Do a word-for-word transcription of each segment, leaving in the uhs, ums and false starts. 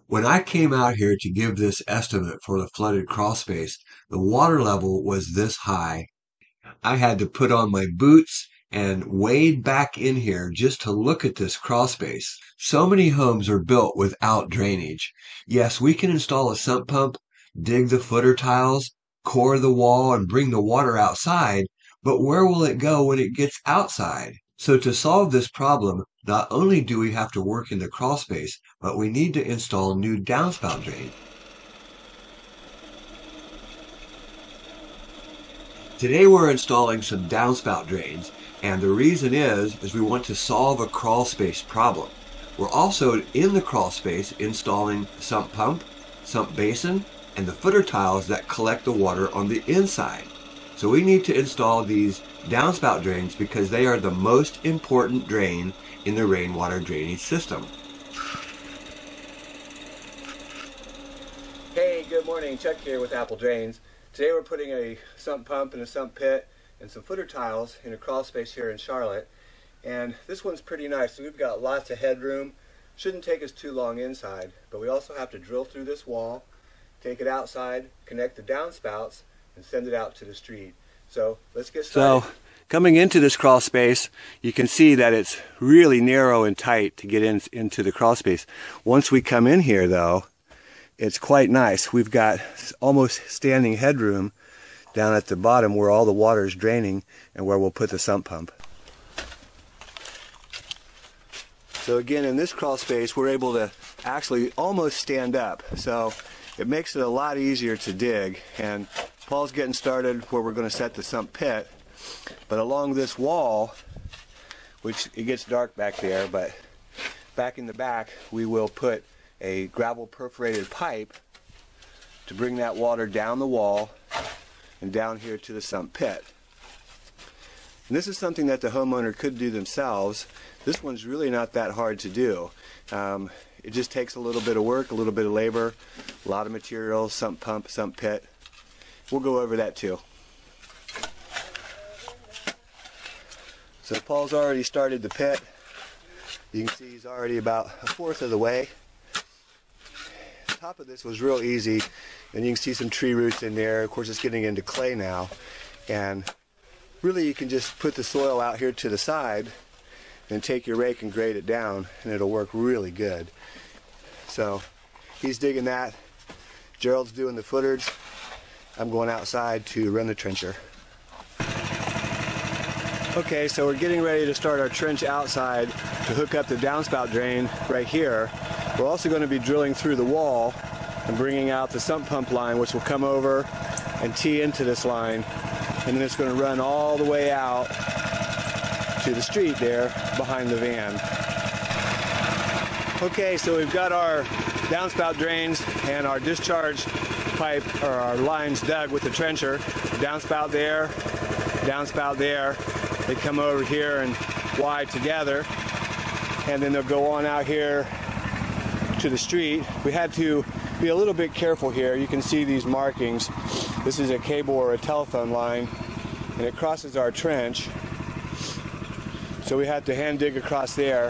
When I came out here to give this estimate for the flooded crawl space, the water level was this high. I had to put on my boots and wade back in here just to look at this crawl space. So many homes are built without drainage. Yes, we can install a sump pump, dig the footer tiles, core the wall, and bring the water outside, but where will it go when it gets outside? So to solve this problem, not only do we have to work in the crawl space, but we need to install new downspout drains. Today we're installing some downspout drains, and the reason is, is we want to solve a crawl space problem. We're also in the crawl space installing sump pump, sump basin, and the footer tiles that collect the water on the inside. So we need to install these downspout drains because they are the most important drain in the rainwater drainage system. Hey, good morning. Chuck here with Apple Drains. Today we're putting a sump pump and a sump pit and some footer tiles in a crawl space here in Charlotte. And this one's pretty nice. So we've got lots of headroom. Shouldn't take us too long inside, but we also have to drill through this wall, take it outside, connect the downspouts, and send it out to the street. So let's get started. So coming into this crawl space, you can see that it's really narrow and tight to get in, into the crawl space. Once we come in here though, it's quite nice. We've got almost standing headroom down at the bottom where all the water is draining and where we'll put the sump pump. So again, in this crawl space, we're able to actually almost stand up. So it makes it a lot easier to dig. And Paul's getting started where we're going to set the sump pit. But along this wall, which it gets dark back there, but back in the back, we will put a gravel perforated pipe to bring that water down the wall and down here to the sump pit. And this is something that the homeowner could do themselves. This one's really not that hard to do. Um, it just takes a little bit of work, a little bit of labor, a lot of materials, sump pump, sump pit. We'll go over that too. So Paul's already started the pit. You can see he's already about a fourth of the way. The top of this was real easy, and you can see some tree roots in there. Of course, it's getting into clay now, and really you can just put the soil out here to the side and take your rake and grade it down, and it'll work really good. So he's digging that. Gerald's doing the footers. I'm going outside to run the trencher. Okay, so we're getting ready to start our trench outside to hook up the downspout drain right here. We're also going to be drilling through the wall and bringing out the sump pump line, which will come over and tee into this line, and then it's going to run all the way out to the street there behind the van. Okay, so we've got our downspout drains and our discharge pipe, or our lines dug with the trencher. Downspout there, downspout there. They come over here and wide together, and then they'll go on out here to the street. We had to be a little bit careful here. You can see these markings. This is a cable or a telephone line, and it crosses our trench. So we had to hand dig across there.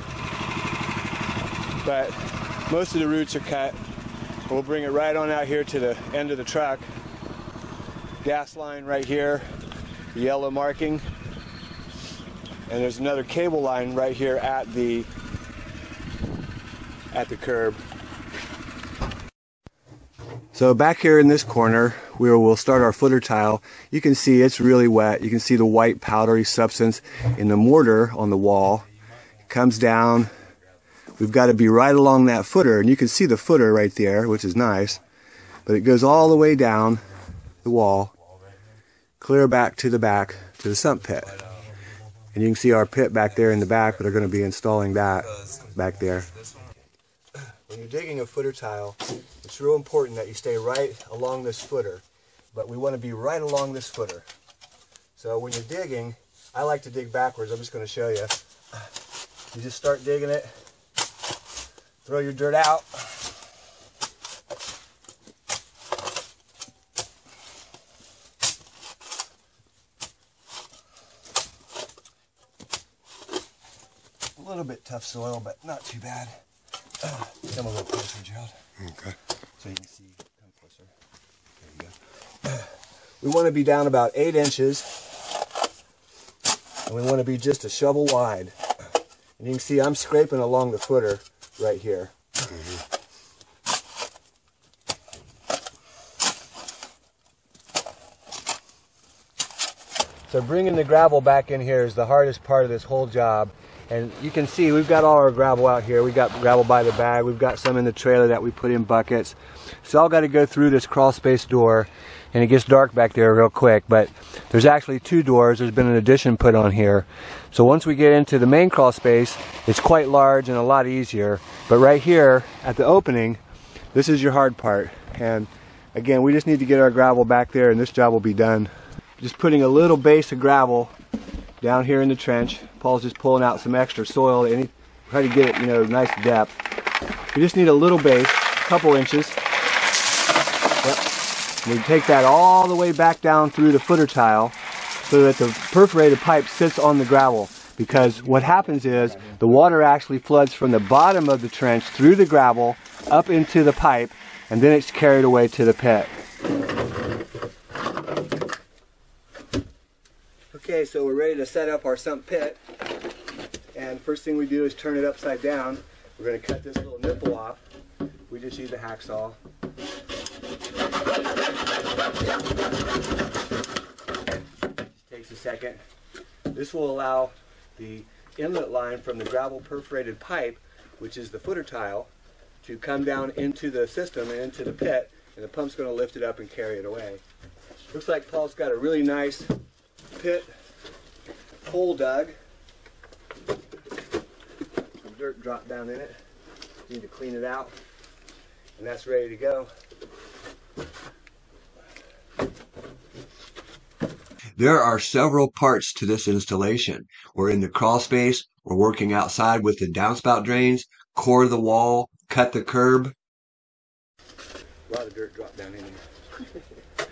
But most of the roots are cut. We'll bring it right on out here to the end of the truck. Gas line right here, the yellow marking. And there's another cable line right here at the at the curb. So back here in this corner, we will start our footer tile. You can see it's really wet. You can see the white powdery substance in the mortar on the wall. It comes down. We've got to be right along that footer, and you can see the footer right there, which is nice. But it goes all the way down the wall, clear back to the back to the sump pit. And you can see our pit back there in the back, but they're going to be installing that back there. When you're digging a footer tile, it's real important that you stay right along this footer. But we want to be right along this footer. So when you're digging, I like to dig backwards. I'm just going to show you. You just start digging it. Throw your dirt out. A little bit tough soil, but not too bad. Come a little closer, Gerald. Okay. So you can see. Come closer. There you go. We want to be down about eight inches, and we want to be just a shovel wide. And you can see I'm scraping along the footer right here. Mm-hmm. So bringing the gravel back in here is the hardest part of this whole job. And you can see we've got all our gravel out here. We've got gravel by the bag. We've got some in the trailer that we put in buckets. It's all got to go through this crawl space door. And it gets dark back there real quick. But there's actually two doors. There's been an addition put on here. So once we get into the main crawl space, it's quite large and a lot easier. But right here at the opening, this is your hard part. And again, we just need to get our gravel back there and this job will be done. Just putting a little base of gravel down here in the trench. Paul's just pulling out some extra soil and try to get it, you know, nice depth. We just need a little base, a couple inches. Yep. And we take that all the way back down through the footer tile so that the perforated pipe sits on the gravel. Because what happens is the water actually floods from the bottom of the trench through the gravel up into the pipe, and then it's carried away to the pit. Okay, so we're ready to set up our sump pit, and first thing we do is turn it upside down. We're going to cut this little nipple off. We just use a hacksaw. Just takes a second. This will allow the inlet line from the gravel perforated pipe, which is the footer tile, to come down into the system and into the pit, and the pump's going to lift it up and carry it away. Looks like Paul's got a really nice pit hole dug. Some dirt dropped down in it. Need to clean it out, and that's ready to go. There are several parts to this installation. We're in the crawl space, we're working outside with the downspout drains, core the wall, cut the curb. A lot of dirt dropped down in here.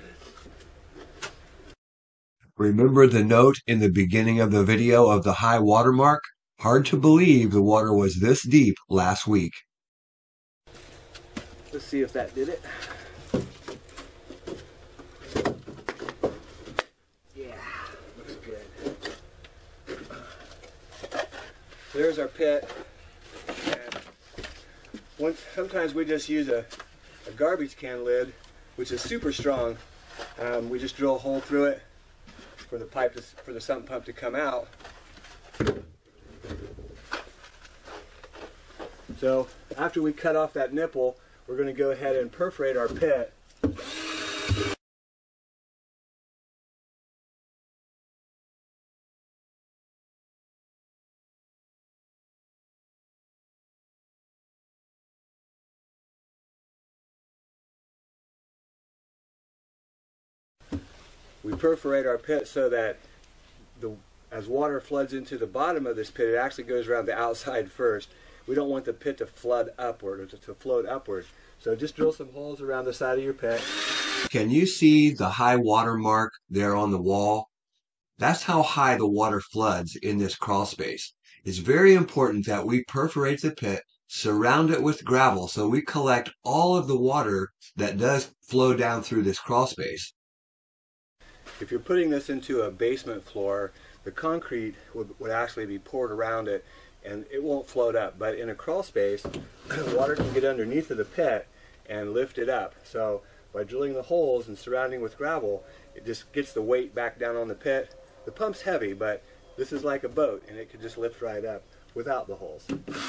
Remember the note in the beginning of the video of the high water mark? Hard to believe the water was this deep last week. Let's see if that did it. Yeah, looks good. There's our pit. And once, sometimes we just use a, a garbage can lid, which is super strong. Um, we just drill a hole through it for the pipe to, for the sump pump to come out. So after we cut off that nipple, we're going to go ahead and perforate our pit. We perforate our pit so that the, as water floods into the bottom of this pit, it actually goes around the outside first. We don't want the pit to flood upward or to, to float upward. So just drill some holes around the side of your pit. Can you see the high water mark there on the wall? That's how high the water floods in this crawl space. It's very important that we perforate the pit, surround it with gravel, so we collect all of the water that does flow down through this crawl space. If you're putting this into a basement floor, the concrete would, would actually be poured around it and it won't float up. But in a crawl space, water can get underneath of the pit and lift it up. So by drilling the holes and surrounding with gravel, it just gets the weight back down on the pit. The pump's heavy, but this is like a boat and it could just lift right up without the holes.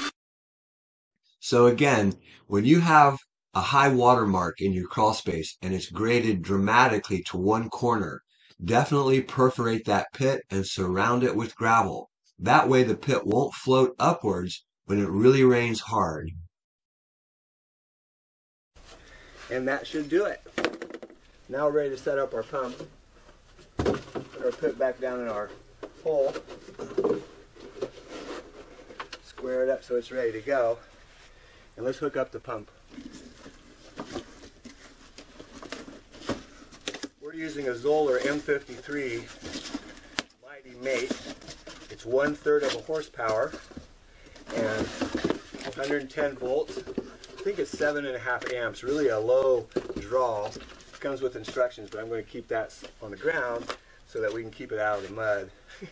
So again, when you have a high water mark in your crawl space and it's graded dramatically to one corner, definitely perforate that pit and surround it with gravel. That way the pit won't float upwards when it really rains hard. And that should do it. Now we're ready to set up our pump. Put our pit back down in our hole. Square it up so it's ready to go. And let's hook up the pump. We're using a Zoller M fifty-three Mighty Mate. It's one third of a horsepower, and one hundred ten volts. I think it's seven and a half amps, really a low draw. It comes with instructions, but I'm going to keep that on the ground so that we can keep it out of the mud.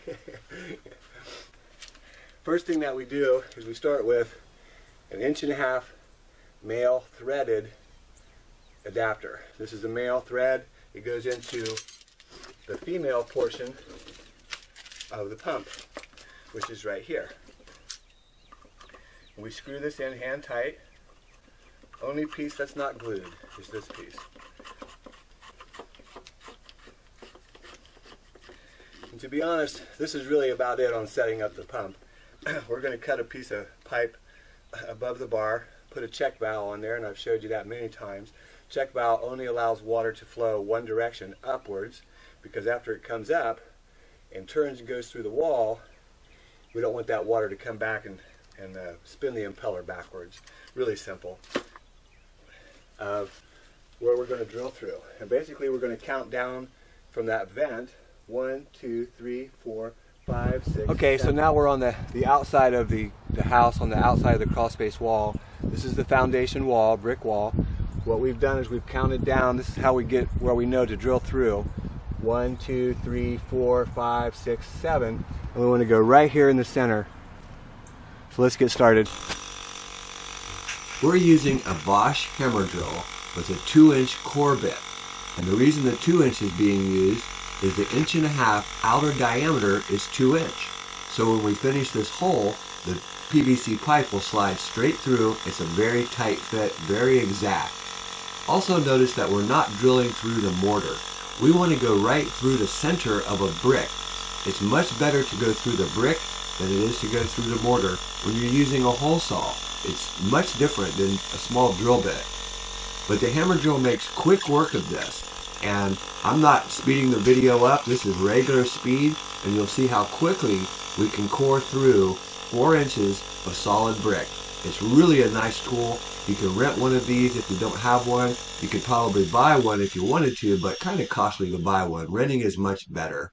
First thing that we do is we start with an inch and a half male threaded adapter. This is a male thread. It goes into the female portion of the pump, which is right here. We screw this in hand tight. Only piece that's not glued is this piece. And to be honest, this is really about it on setting up the pump. We're going to cut a piece of pipe above the bar, put a check valve on there, and I've showed you that many times. Check valve only allows water to flow one direction, upwards, because after it comes up and turns and goes through the wall, we don't want that water to come back and, and uh, spin the impeller backwards. Really simple. Of where we're going to drill through. And basically we're going to count down from that vent. One, two, three, four, five, six, Okay, seven. so now we're on the, the outside of the, the house, on the outside of the crawl space wall. This is the foundation wall, brick wall. What we've done is we've counted down. This is how we get where we know to drill through. One, two, three, four, five, six, seven. And we want to go right here in the center. So let's get started. We're using a Bosch hammer drill with a two inch core bit. And the reason the two inch is being used is the inch and a half outer diameter is two inch. So when we finish this hole, the P V C pipe will slide straight through. It's a very tight fit, very exact. Also notice that we're not drilling through the mortar. We want to go right through the center of a brick. It's much better to go through the brick than it is to go through the mortar when you're using a hole saw. It's much different than a small drill bit. But the hammer drill makes quick work of this. And I'm not speeding the video up. This is regular speed, and you'll see how quickly we can core through four inches of solid brick. It's really a nice tool. You can rent one of these if you don't have one. You could probably buy one if you wanted to, but kind of costly to buy one. Renting is much better.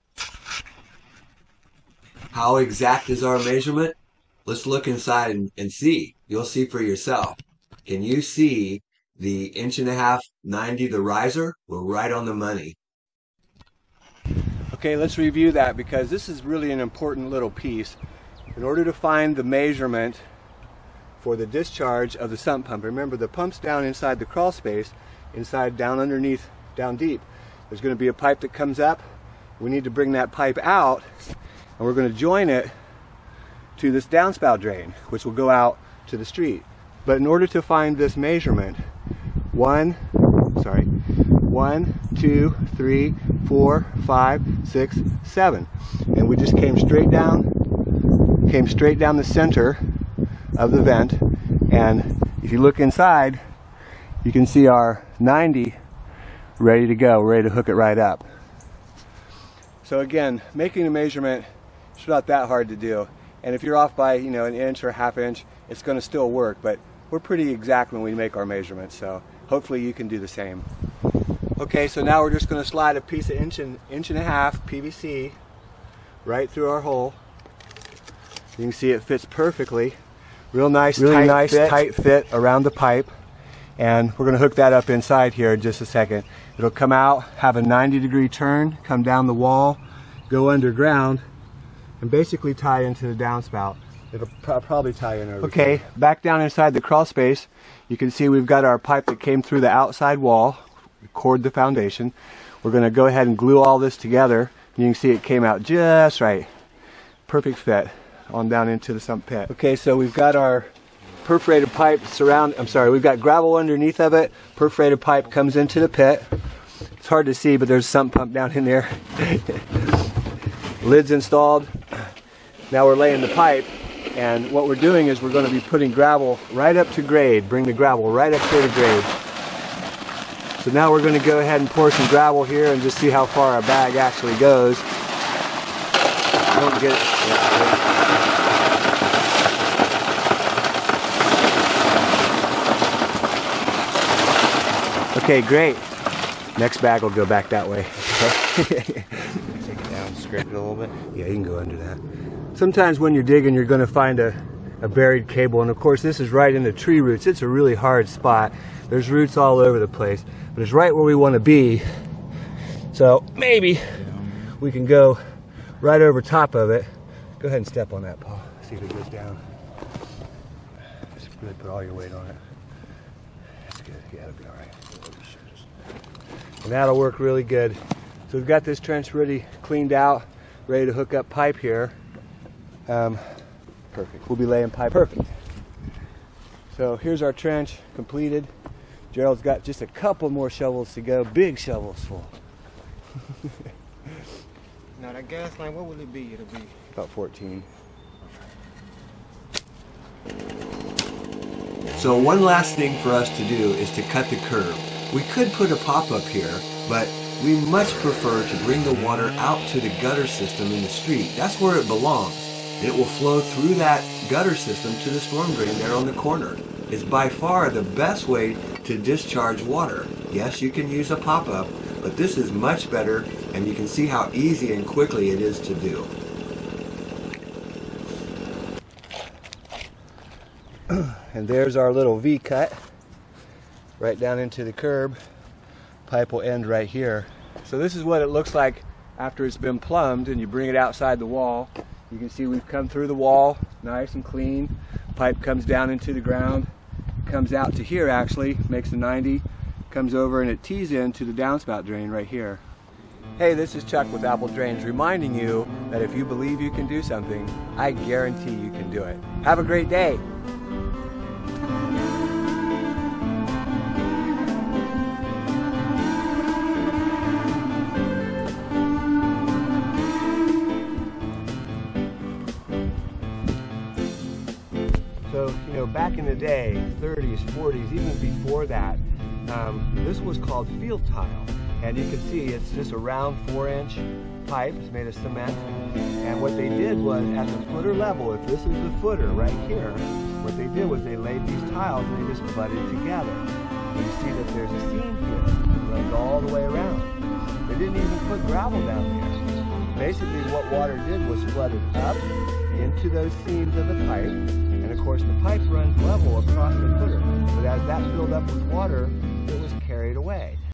How exact is our measurement? Let's look inside and, and see. You'll see for yourself. Can you see the inch and a half ninety, the riser? We're right on the money. Okay, let's review that because this is really an important little piece. In order to find the measurement for the discharge of the sump pump, remember the pump's down inside the crawl space, inside, down underneath, down deep. There's going to be a pipe that comes up. We need to bring that pipe out, and we're going to join it to this downspout drain, which will go out to the street. But in order to find this measurement, one, sorry, one, two, three, four, five, six, seven. And we just came straight down, came straight down the center of the vent. And if you look inside, you can see our ninety ready to go, ready to hook it right up. So again, making a measurement is not that hard to do. And if you're off by, you know, an inch or a half inch, it's going to still work. But we're pretty exact when we make our measurements, so hopefully you can do the same. Okay, so now we're just going to slide a piece of inch and inch and a half P V C right through our hole. You can see it fits perfectly. Real nice, really tight nice, fit. tight fit around the pipe. And we're going to hook that up inside here in just a second. It'll come out, have a ninety degree turn, come down the wall, go underground, and basically tie into the downspout. It'll pro probably tie in over Okay, here. Back down inside the crawl space, you can see we've got our pipe that came through the outside wall, cored the foundation. We're going to go ahead and glue all this together. You can see it came out just right. Perfect fit on down into the sump pit. Okay, so we've got our perforated pipe surround, I'm sorry, we've got gravel underneath of it. Perforated pipe comes into the pit. It's hard to see, but there's a sump pump down in there. Lid's installed. Now we're laying the pipe, and what we're doing is we're going to be putting gravel right up to grade. Bring the gravel right up here to grade. So now we're going to go ahead and pour some gravel here and just see how far our bag actually goes. Don't get it. Okay, great. Next bag will go back that way. Okay. Take it down, scrape it a little bit. Yeah, you can go under that. Sometimes when you're digging, you're going to find a a buried cable. And of course this is right in the tree roots. It's a really hard spot. There's roots all over the place, but it's right where we want to be. So maybe we can go right over top of it. Go ahead and step on that, Paul. See if it goes down. Just really put all your weight on it. That's good. Yeah, it'll be all right. And that'll work really good. So we've got this trench ready, cleaned out, ready to hook up pipe here. Um, perfect. We'll be laying pipe. Perfect. So here's our trench completed. Gerald's got just a couple more shovels to go. Big shovels full. Now that gas line, what will it be? It'll be about fourteen. So one last thing for us to do is to cut the curb. We could put a pop-up here, but we much prefer to bring the water out to the gutter system in the street. That's where it belongs. It will flow through that gutter system to the storm drain there on the corner. It's by far the best way to discharge water. Yes, you can use a pop-up, but this is much better, and you can see how easy and quickly it is to do. And there's our little V cut right down into the curb. Pipe will end right here. So this is what it looks like after it's been plumbed and you bring it outside the wall. You can see we've come through the wall nice and clean. Pipe comes down into the ground, comes out to here actually, makes a ninety, comes over and it tees into the downspout drain right here. Hey, this is Chuck with Apple Drains reminding you that if you believe you can do something, I guarantee you can do it. Have a great day. So, you know, back in the day, thirties, forties, even before that, um, this was called field tile. And you can see it's just a round four inch pipe. It's made of cement. And what they did was at the footer level, if this is the footer right here, what they did was they laid these tiles and they just butted together. And you see that there's a seam here that runs all the way around. They didn't even put gravel down there. Basically what water did was flooded up into those seams of the pipe. And of course the pipe runs level across the footer. But as that filled up with water, it was carried away.